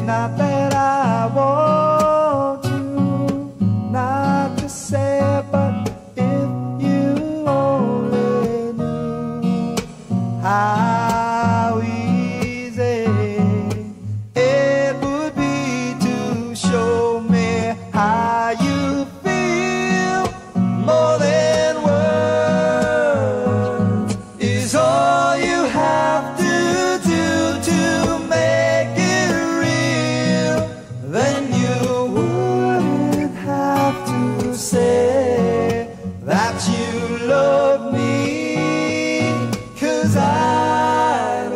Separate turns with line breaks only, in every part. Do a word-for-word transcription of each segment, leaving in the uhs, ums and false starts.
It's not that I want you not to say it, but if you only knew how easy it would be to show me how you feel. More than words is all you have to do to make it real. Then you wouldn't have to say that you love me, 'cause I'd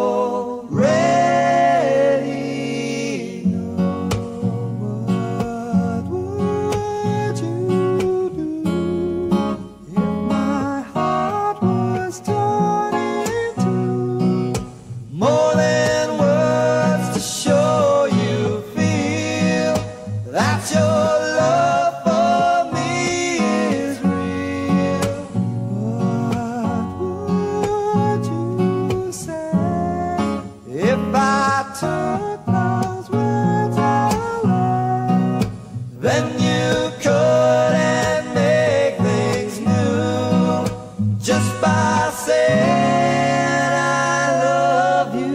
already know. What would you do if my heart was torn in two? More than words to show you feel that your love for me is real. What would you say if I took those words away? Then you couldn't make things new just by saying I love you.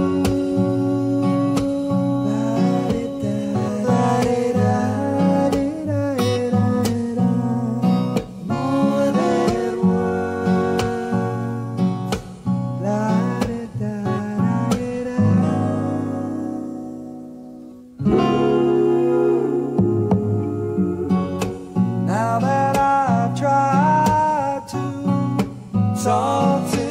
More than now that I've tried to talk to